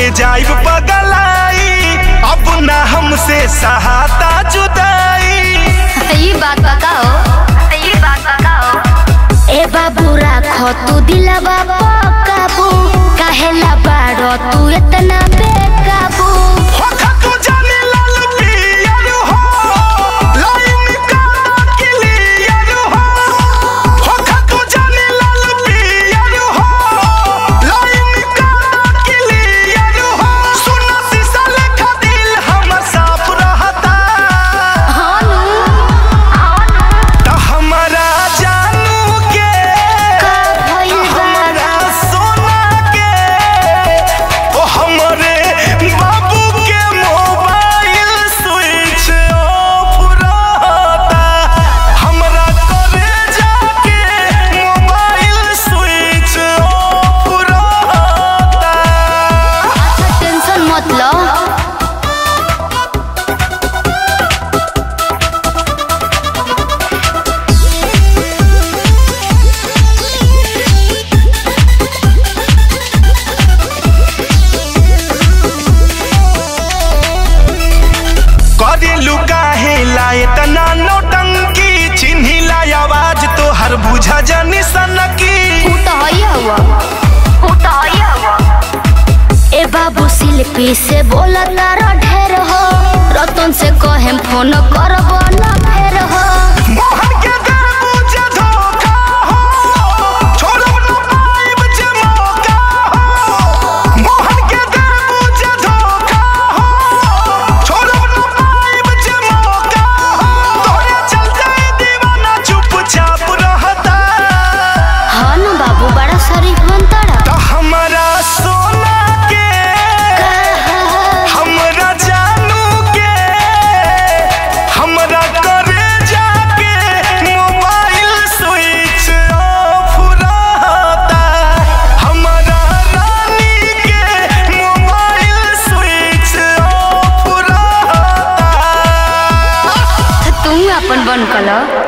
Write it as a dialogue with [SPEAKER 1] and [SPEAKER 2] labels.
[SPEAKER 1] के जाइब पगलाई, अब ना हमसे सहाता जुदाई।
[SPEAKER 2] ये बात बताओ, ये बात बताओ। ए बाबू राखो तू दिलवा काबू, काहेला बाड़ो तू इतना बेकाबू।
[SPEAKER 1] इतना नौटंकी चिन्हिला आवाज तो हर बुझा जानी सनकी।
[SPEAKER 2] ए बाबू शिल्पी से बोला तारा ढेर हो, रतन से कहे फोन करबो ना फेर हो। अपन बन कला।